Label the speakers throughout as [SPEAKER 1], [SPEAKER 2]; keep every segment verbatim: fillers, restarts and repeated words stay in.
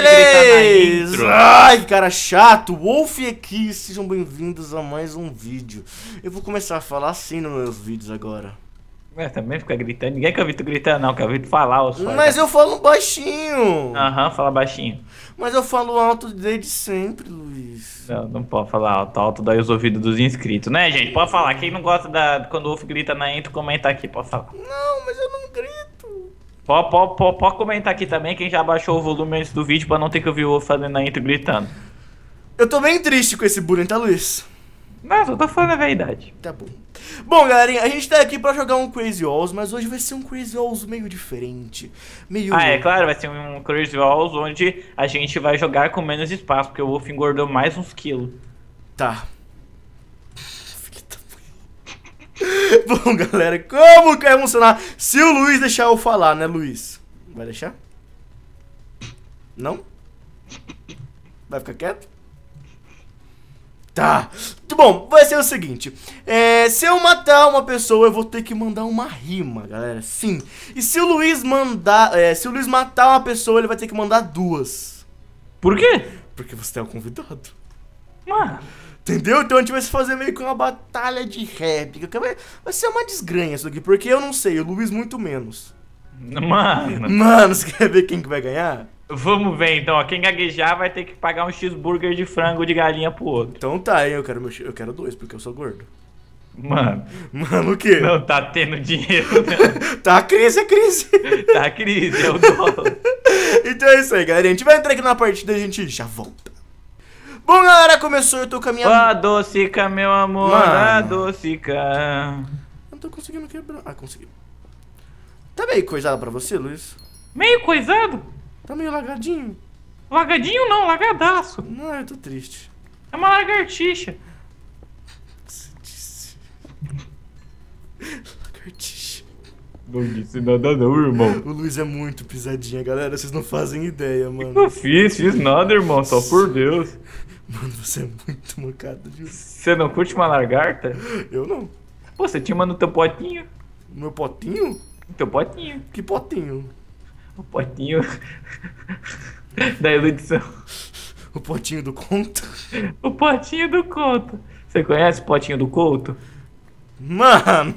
[SPEAKER 1] Beleza! Ai, que cara chato! Wolf aqui, sejam bem-vindos a mais um vídeo. Eu vou começar a falar assim nos meus vídeos agora.
[SPEAKER 2] Ué, também fica gritando. Ninguém quer ouvir tu gritando, não. Quer ouvir tu falar. Os
[SPEAKER 1] Mas eu falo baixinho.
[SPEAKER 2] Aham, uhum, fala baixinho.
[SPEAKER 1] Mas eu falo alto desde sempre, Luiz.
[SPEAKER 2] Não, não pode falar alto. Alto daí os ouvidos dos inscritos, né, gente? Pode falar. Quem não gosta da... quando o Wolf grita na intro, comenta aqui. Pode falar.
[SPEAKER 1] Não, mas eu não grito.
[SPEAKER 2] Pode, pode, pode, pode comentar aqui também. Quem já baixou o volume antes do vídeo pra não ter que ouvir o Wolf fazendo na intro gritando.
[SPEAKER 1] Eu tô bem triste com esse bullying, tá, Luiz?
[SPEAKER 2] Não, só tô falando a verdade.
[SPEAKER 1] Tá bom. Bom, galerinha, a gente tá aqui pra jogar um Crazy Walls, mas hoje vai ser um Crazy Walls meio diferente. Meio...
[SPEAKER 2] Ah, é claro, vai ser um Crazy Walls onde a gente vai jogar com menos espaço, porque o Wolf engordou mais uns quilos.
[SPEAKER 1] Tá. Bom, galera, como que vai funcionar se o Luiz deixar eu falar, né, Luiz? Vai deixar? Não? Vai ficar quieto? Tá. Bom, vai ser o seguinte. É, se eu matar uma pessoa, eu vou ter que mandar uma rima, galera. Sim. E se o Luiz mandar... É, se o Luiz matar uma pessoa, ele vai ter que mandar duas.
[SPEAKER 2] Por quê?
[SPEAKER 1] Porque você é o convidado.
[SPEAKER 2] Mano...
[SPEAKER 1] Entendeu? Então a gente vai se fazer meio que uma batalha de réplica. Vai, vai ser uma desgranha isso aqui, porque eu não sei, o Luiz muito menos.
[SPEAKER 2] Mano...
[SPEAKER 1] Mano, você quer ver quem que vai ganhar?
[SPEAKER 2] Vamos ver então, ó. Quem gaguejar vai ter que pagar um cheeseburger de frango de galinha pro outro.
[SPEAKER 1] Então tá, eu quero, meu, eu quero dois, porque eu sou gordo.
[SPEAKER 2] Mano...
[SPEAKER 1] Mano, o quê?
[SPEAKER 2] Não tá tendo dinheiro, não.
[SPEAKER 1] Tá a crise, é crise.
[SPEAKER 2] Tá a crise, é o dólar.
[SPEAKER 1] Então é isso aí, galera. A gente vai entrar aqui na partida e a gente já volta. Bom, galera, começou, eu tô com a minha...
[SPEAKER 2] Adocica, meu amor,
[SPEAKER 1] Mano.
[SPEAKER 2] Adocica.
[SPEAKER 1] Eu não tô conseguindo quebrar. Ah, consegui. Tá meio coisado pra você, Luiz?
[SPEAKER 2] Meio coisado?
[SPEAKER 1] Tá meio lagadinho.
[SPEAKER 2] Lagadinho não, lagadaço.
[SPEAKER 1] Não, eu tô triste.
[SPEAKER 2] É uma lagartixa.
[SPEAKER 1] Você disse... Lagartixa.
[SPEAKER 2] Não disse nada não, irmão.
[SPEAKER 1] O Luiz é muito pisadinha, galera. Vocês não fazem ideia, mano.
[SPEAKER 2] Não fiz, fiz nada, irmão, só por Deus.
[SPEAKER 1] Mano, você é muito mancado, viu?
[SPEAKER 2] Você não curte uma lagarta?
[SPEAKER 1] Eu não.
[SPEAKER 2] Pô, você tinha uma no teu potinho.
[SPEAKER 1] Meu potinho?
[SPEAKER 2] No teu potinho.
[SPEAKER 1] Que potinho?
[SPEAKER 2] O potinho da erudição.
[SPEAKER 1] O potinho do conto?
[SPEAKER 2] O potinho do conto. Você conhece o potinho do couto?
[SPEAKER 1] Mano!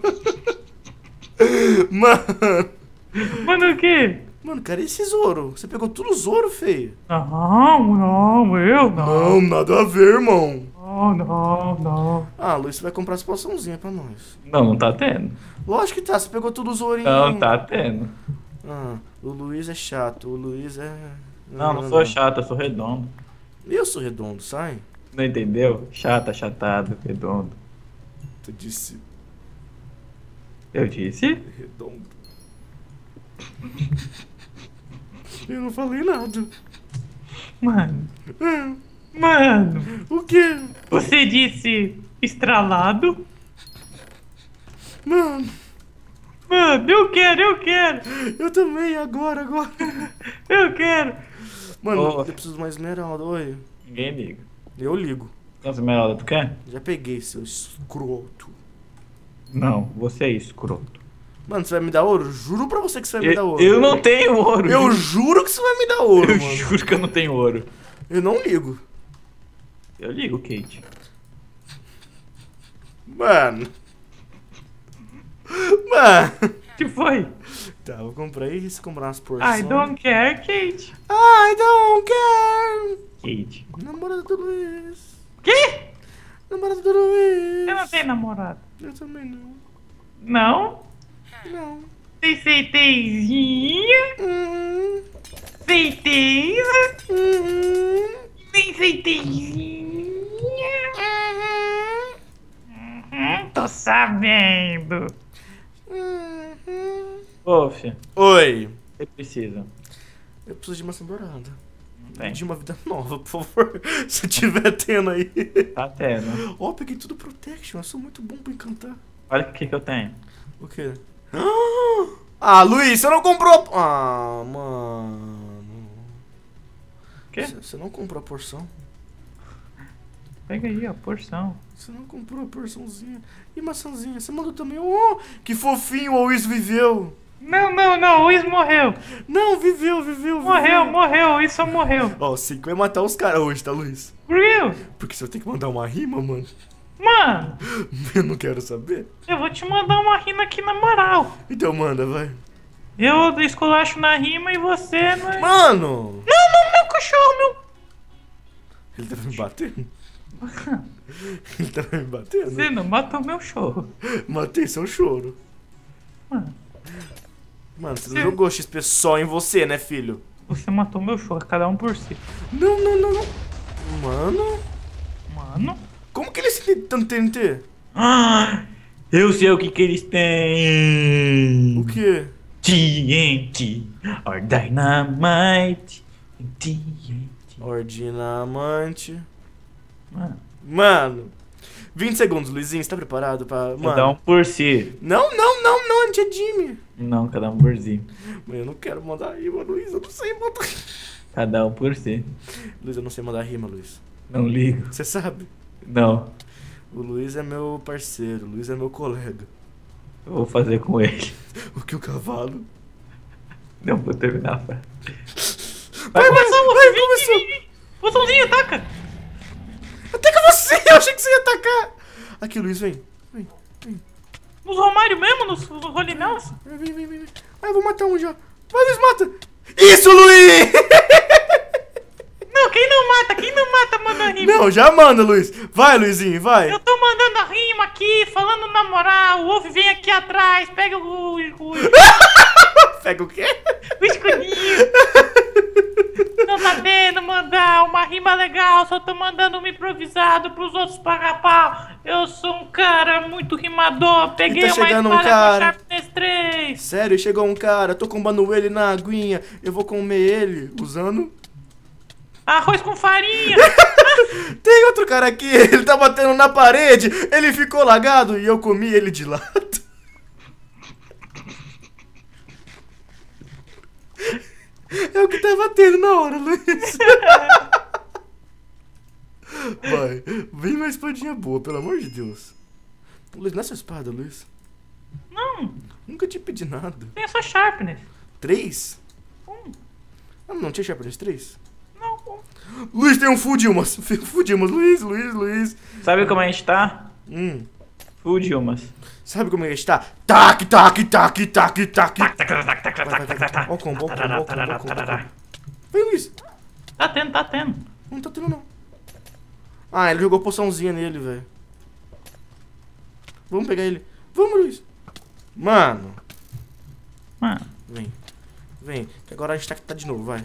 [SPEAKER 1] Mano!
[SPEAKER 2] Mano, o quê?
[SPEAKER 1] Mano, cara, e esse Zoro? Você pegou tudo Zoro, feio?
[SPEAKER 2] Não, não, eu
[SPEAKER 1] Não,
[SPEAKER 2] não.
[SPEAKER 1] nada a ver, irmão.
[SPEAKER 2] Não, não, não.
[SPEAKER 1] Ah, Luiz, você vai comprar as poçãozinhas pra nós.
[SPEAKER 2] Não, não tá tendo.
[SPEAKER 1] Lógico que tá, você pegou tudo Zorinho.
[SPEAKER 2] Não, tá tendo.
[SPEAKER 1] Ah, o Luiz é chato, o Luiz é...
[SPEAKER 2] Não, não sou chato, eu sou redondo.
[SPEAKER 1] Eu sou redondo, sai.
[SPEAKER 2] Não entendeu? Chato, achatado, redondo.
[SPEAKER 1] Tu disse
[SPEAKER 2] Eu disse?
[SPEAKER 1] redondo. Eu não falei nada.
[SPEAKER 2] Mano,
[SPEAKER 1] Ah,
[SPEAKER 2] mano,
[SPEAKER 1] o quê?
[SPEAKER 2] você disse estralado?
[SPEAKER 1] Mano,
[SPEAKER 2] Mano, eu quero, eu quero,
[SPEAKER 1] eu também, agora, agora.
[SPEAKER 2] eu quero.
[SPEAKER 1] Mano,
[SPEAKER 2] Ô.
[SPEAKER 1] eu preciso de uma esmeralda, oi.
[SPEAKER 2] Ninguém liga.
[SPEAKER 1] Eu ligo.
[SPEAKER 2] Nossa, Esmeralda, tu quer?
[SPEAKER 1] Já peguei, seu escroto.
[SPEAKER 2] Não, você é escroto.
[SPEAKER 1] Mano, você vai me dar ouro? Juro pra você que você vai me dar
[SPEAKER 2] Eu,
[SPEAKER 1] ouro.
[SPEAKER 2] eu não tenho ouro.
[SPEAKER 1] Eu juro que você vai me dar ouro,
[SPEAKER 2] Eu
[SPEAKER 1] mano.
[SPEAKER 2] juro que eu não tenho ouro.
[SPEAKER 1] Eu não ligo.
[SPEAKER 2] Eu ligo, Kate.
[SPEAKER 1] Mano. Mano.
[SPEAKER 2] Que foi?
[SPEAKER 1] Tá, vou comprar isso, comprar umas porções.
[SPEAKER 2] I don't care, Kate.
[SPEAKER 1] I don't care.
[SPEAKER 2] Kate.
[SPEAKER 1] Namorada do Luiz.
[SPEAKER 2] Que?
[SPEAKER 1] Namorada do Luiz.
[SPEAKER 2] Eu não tenho namorado.
[SPEAKER 1] Eu também não.
[SPEAKER 2] Não?
[SPEAKER 1] Não.
[SPEAKER 2] Tem certezinha?
[SPEAKER 1] Hum,
[SPEAKER 2] Certeza?
[SPEAKER 1] hum,
[SPEAKER 2] Tem certezinha? Uhum, tô sabendo.
[SPEAKER 1] hum.
[SPEAKER 2] Ô, filho,
[SPEAKER 1] Oi.
[SPEAKER 2] você precisa.
[SPEAKER 1] Eu preciso de maçã dourada.
[SPEAKER 2] Tem.
[SPEAKER 1] De uma vida nova, por favor. Se tiver tendo aí.
[SPEAKER 2] Tá tendo.
[SPEAKER 1] Ó, peguei tudo protection. Eu sou muito bom pra encantar.
[SPEAKER 2] Olha o que que eu tenho.
[SPEAKER 1] O quê? Ah, Luiz, você não comprou... Ah, mano.
[SPEAKER 2] O quê?
[SPEAKER 1] Você não comprou a porção?
[SPEAKER 2] Pega aí, ó, porção.
[SPEAKER 1] Você não comprou a porçãozinha. E maçãzinha? Você mandou também. Oh, que fofinho o Luiz viveu.
[SPEAKER 2] Não, não, não, o Luiz morreu.
[SPEAKER 1] Não, viveu, viveu, viveu.
[SPEAKER 2] Morreu, morreu, o Luiz só morreu.
[SPEAKER 1] Ó, o cinco vai matar os caras hoje, tá, Luiz?
[SPEAKER 2] Por quê?
[SPEAKER 1] Porque você vai ter que mandar uma rima, mano.
[SPEAKER 2] Mano,
[SPEAKER 1] Eu não quero saber.
[SPEAKER 2] eu vou te mandar uma rima aqui na moral.
[SPEAKER 1] Então manda, vai.
[SPEAKER 2] Eu esculacho na rima e você não é...
[SPEAKER 1] Mano!
[SPEAKER 2] Não, não, meu cachorro, meu...
[SPEAKER 1] Ele tava me batendo? Ele tava me batendo?
[SPEAKER 2] Você não matou meu chorro.
[SPEAKER 1] Matei seu choro.
[SPEAKER 2] Mano,
[SPEAKER 1] Mano, você
[SPEAKER 2] Sim.
[SPEAKER 1] não jogou X P só em você, né, filho?
[SPEAKER 2] você matou meu chorro, cada um por si.
[SPEAKER 1] Não, não, não, não. Mano,
[SPEAKER 2] Mano...
[SPEAKER 1] como que eles têm tanto T N T?
[SPEAKER 2] Ah, eu sei o que que eles têm.
[SPEAKER 1] O quê?
[SPEAKER 2] T N T or Dynamite. T N T.
[SPEAKER 1] Ordinamante.
[SPEAKER 2] Mano,
[SPEAKER 1] Mano, vinte segundos, Luizinho, você tá preparado pra...
[SPEAKER 2] cada um
[SPEAKER 1] Mano,
[SPEAKER 2] por si.
[SPEAKER 1] não, não, não, não, Tia Jimmy.
[SPEAKER 2] Não, cada um por si.
[SPEAKER 1] Mas eu não quero mandar rima, Luiz, eu não sei mandar...
[SPEAKER 2] Cada um por si.
[SPEAKER 1] Luiz, eu não sei mandar rima, Luiz.
[SPEAKER 2] Não ligo.
[SPEAKER 1] Você sabe?
[SPEAKER 2] Não.
[SPEAKER 1] O Luiz é meu parceiro, o Luiz é meu colega.
[SPEAKER 2] Eu vou fazer com ele.
[SPEAKER 1] O que o cavalo?
[SPEAKER 2] Não vou terminar a frase.
[SPEAKER 1] Vai, vai, vai, começou!
[SPEAKER 2] Botãozinho, ataca!
[SPEAKER 1] Ataca você! Eu achei que você ia atacar! Aqui, Luiz, vem. Vem, vem.
[SPEAKER 2] Nos Romário mesmo, nos, nos Holy Nelson?
[SPEAKER 1] Vem, vem, vem, vem. Ah, eu vou matar um já. Vai, Luiz, mata! Isso, Luiz!
[SPEAKER 2] Não, quem não mata, quem não mata manda rima.
[SPEAKER 1] Não, já manda, Luiz. Vai, Luizinho, vai.
[SPEAKER 2] Eu tô mandando a rima aqui, falando na moral. O Wolf vem aqui atrás, pega o, o, o,
[SPEAKER 1] Pega o quê?
[SPEAKER 2] o escudinho. Não tá tendo mandar uma rima legal, só tô mandando uma improvisado pros outros pagar pau. Eu sou um cara muito rimador, peguei
[SPEAKER 1] E tá
[SPEAKER 2] uma
[SPEAKER 1] chegando um
[SPEAKER 2] espada
[SPEAKER 1] cara.
[SPEAKER 2] com Sharpness três.
[SPEAKER 1] Sério, chegou um cara, tô combando ele na aguinha. Eu vou comer ele usando...
[SPEAKER 2] Arroz com farinha.
[SPEAKER 1] Tem outro cara aqui, ele tá batendo na parede. Ele ficou lagado e eu comi ele de lado. É o que tá batendo na hora, Luiz. Vai, vem uma espadinha boa, pelo amor de Deus. Luiz, não é sua espada, Luiz.
[SPEAKER 2] Não,
[SPEAKER 1] Nunca te pedi nada.
[SPEAKER 2] tem só Sharpness.
[SPEAKER 1] Três?
[SPEAKER 2] Um,
[SPEAKER 1] Ah, não tinha Sharpness três?
[SPEAKER 2] não, um.
[SPEAKER 1] Luiz, tem um Full Dilmas. Full Dilmas, Luiz, Luiz, Luiz.
[SPEAKER 2] Sabe como a gente tá?
[SPEAKER 1] Hum,
[SPEAKER 2] Full Dilmas.
[SPEAKER 1] sabe como é que está? Tac, tac, tac, tac, tac. Vai, vai, vai, vai. Ó o combo, ó o combo, ó o combo, ó o combo, ó o combo. Vem, Luiz.
[SPEAKER 2] Tá tendo, tá tendo.
[SPEAKER 1] Não tá tendo, não. Ah, ele jogou poçãozinha nele, velho. Vamos pegar ele. Vamos, Luiz. Mano.
[SPEAKER 2] Mano,
[SPEAKER 1] Vem. Vem. Que agora a gente tá, tá de novo, vai.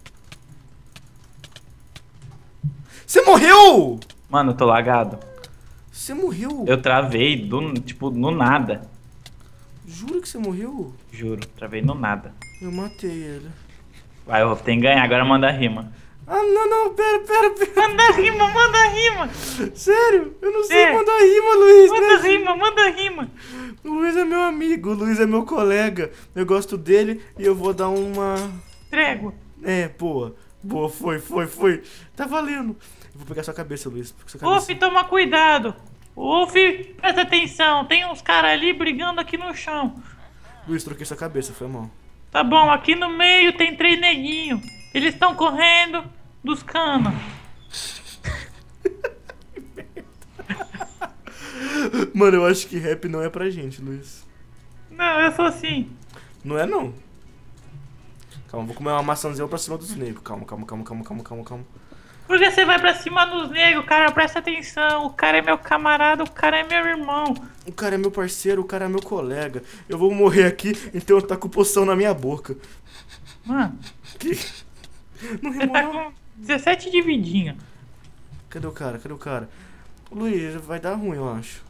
[SPEAKER 1] Você morreu!
[SPEAKER 2] mano, eu tô lagado.
[SPEAKER 1] Você morreu.
[SPEAKER 2] Eu travei do, tipo, no nada.
[SPEAKER 1] Juro que você morreu?
[SPEAKER 2] Juro, travei no nada.
[SPEAKER 1] Eu matei ele.
[SPEAKER 2] Vai, eu tenho que ganhar, agora manda rima.
[SPEAKER 1] Ah, não, não, pera, pera, pera.
[SPEAKER 2] Manda rima, manda rima.
[SPEAKER 1] Sério, eu não sei
[SPEAKER 2] É.
[SPEAKER 1] mandar rima, Luiz.
[SPEAKER 2] Manda
[SPEAKER 1] né?
[SPEAKER 2] rima, manda rima.
[SPEAKER 1] O Luiz é meu amigo, o Luiz é meu colega. Eu gosto dele e eu vou dar uma...
[SPEAKER 2] Trégua.
[SPEAKER 1] É, boa. Boa, foi, foi, foi. Tá valendo. Eu vou pegar sua cabeça, Luiz. Sua
[SPEAKER 2] Wolf,
[SPEAKER 1] cabeça.
[SPEAKER 2] toma cuidado. Wolf, presta atenção. Tem uns caras ali brigando aqui no chão.
[SPEAKER 1] Luiz, troquei sua cabeça, foi mal.
[SPEAKER 2] Tá bom, aqui no meio tem três neguinhos. Eles estão correndo dos canos.
[SPEAKER 1] Mano, eu acho que rap não é pra gente, Luiz.
[SPEAKER 2] Não, eu sou assim.
[SPEAKER 1] Não é, não. Calma, vou comer uma maçãzinha pra cima dos negros. Calma, calma, calma, calma, calma, calma, calma.
[SPEAKER 2] Por que você vai pra cima dos negros, cara? Presta atenção. O cara é meu camarada, o cara é meu irmão.
[SPEAKER 1] O cara é meu parceiro, o cara é meu colega. Eu vou morrer aqui, então eu taco poção na minha boca.
[SPEAKER 2] Mano,
[SPEAKER 1] Que? Não
[SPEAKER 2] você
[SPEAKER 1] rimou,
[SPEAKER 2] tá
[SPEAKER 1] não.
[SPEAKER 2] com dezessete de vidinha.
[SPEAKER 1] Cadê o cara? Cadê o cara? Luiz, vai dar ruim, eu acho.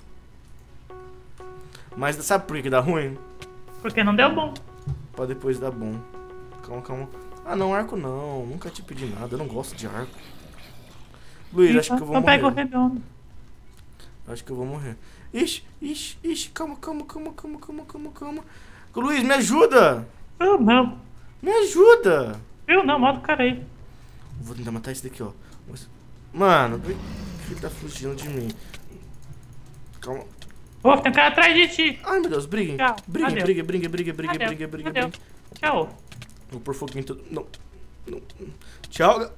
[SPEAKER 1] Mas sabe por que que dá ruim?
[SPEAKER 2] Porque não deu bom.
[SPEAKER 1] Pra depois dar bom. Calma, calma. Ah, não, arco não. Nunca te pedi nada. Eu não gosto de arco. Luiz, acho que eu vou
[SPEAKER 2] Então pega o
[SPEAKER 1] morrer.
[SPEAKER 2] redondo.
[SPEAKER 1] Acho que eu vou morrer. Ixi, ixi, ixi. Calma, calma, calma, calma, calma, calma, calma. Luiz, me ajuda!
[SPEAKER 2] Eu não.
[SPEAKER 1] Me ajuda!
[SPEAKER 2] Eu não, mata o cara aí.
[SPEAKER 1] Vou tentar matar esse daqui, ó. Mano, ele tá fugindo de mim. Calma.
[SPEAKER 2] Ô, tem um cara atrás de ti.
[SPEAKER 1] Ai, meu Deus, briguem.
[SPEAKER 2] Tchau.
[SPEAKER 1] Briguem,
[SPEAKER 2] Adeus.
[SPEAKER 1] briguem, briguem, briguem, briguem,
[SPEAKER 2] Adeus.
[SPEAKER 1] briguem, briguem,
[SPEAKER 2] Adeus.
[SPEAKER 1] briguem.
[SPEAKER 2] Tchau.
[SPEAKER 1] Vou pôr fogo em tudo. Não. Não. Tchau.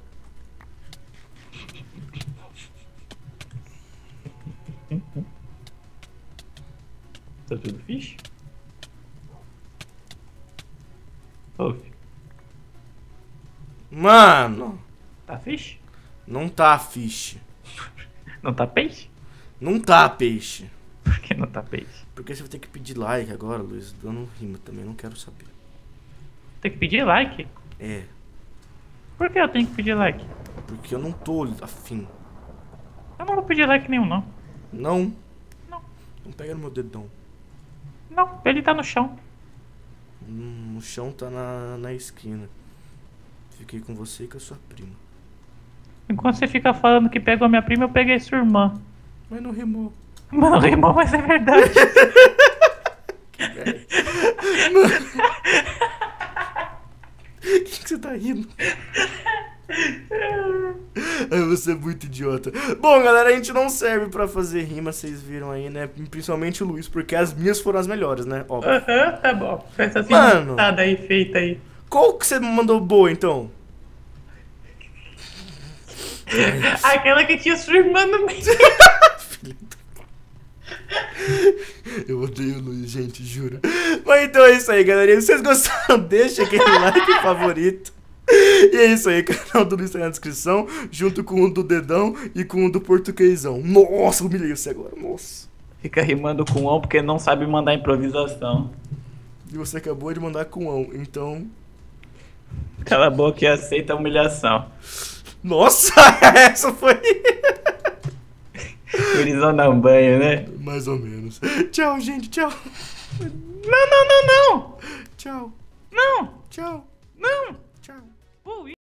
[SPEAKER 2] Tá tudo fixe? Ouve.
[SPEAKER 1] Mano.
[SPEAKER 2] Tá fixe?
[SPEAKER 1] Não tá, fish.
[SPEAKER 2] Não tá peixe?
[SPEAKER 1] Não tá, peixe.
[SPEAKER 2] Por que não tá peixe?
[SPEAKER 1] Porque você vai ter que pedir like agora, Luiz. Dando rima também, não quero saber.
[SPEAKER 2] Tem que pedir like?
[SPEAKER 1] É,
[SPEAKER 2] Por que eu tenho que pedir like?
[SPEAKER 1] porque eu não tô afim.
[SPEAKER 2] Eu não vou pedir like nenhum, não.
[SPEAKER 1] Não.
[SPEAKER 2] Não.
[SPEAKER 1] Não pega no meu dedão.
[SPEAKER 2] Não, ele tá no chão.
[SPEAKER 1] Hum, o chão tá na, na esquina. Fiquei com você e com a sua prima.
[SPEAKER 2] Enquanto você fica falando que pegou minha prima, eu peguei sua irmã.
[SPEAKER 1] Mas não rimou.
[SPEAKER 2] Mano, rimou, mas é verdade.
[SPEAKER 1] O que, que você tá rindo? Ai, você é muito idiota. Bom, galera, a gente não serve pra fazer rima, vocês viram aí, né? Principalmente o Luiz, porque as minhas foram as melhores, né? Óbvio.
[SPEAKER 2] Aham, tá bom. Essa assim,
[SPEAKER 1] Mano.
[SPEAKER 2] aí feita aí.
[SPEAKER 1] Qual que você mandou boa, então?
[SPEAKER 2] Aquela que tinha sua irmã no meio.
[SPEAKER 1] Eu odeio o Luiz, gente, juro. Mas então é isso aí, galerinha. Se vocês gostaram, deixa aquele like favorito. E é isso aí, o canal do Luiz tá na descrição, junto com o do dedão e com o do portuguesão. Nossa, humilhei você agora, nossa.
[SPEAKER 2] Fica rimando com on porque não sabe mandar improvisação.
[SPEAKER 1] E você acabou de mandar com ão, então...
[SPEAKER 2] Cala a boca e aceita a humilhação.
[SPEAKER 1] Nossa, essa foi...
[SPEAKER 2] Gurizão dá um banho, né?
[SPEAKER 1] Mais ou menos. Tchau, gente, tchau.
[SPEAKER 2] Não, não, não, não!
[SPEAKER 1] Tchau,
[SPEAKER 2] Não!
[SPEAKER 1] tchau,
[SPEAKER 2] Não!
[SPEAKER 1] tchau.
[SPEAKER 2] Uh,